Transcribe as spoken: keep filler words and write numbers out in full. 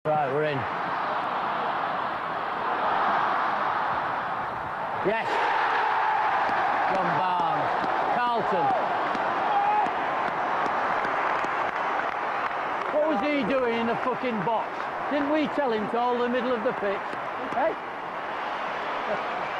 Right, we're in. Yes. John Barnes. Carlton. What was he doing in the fucking box? Didn't we tell him to hold the middle of the pitch? Hey?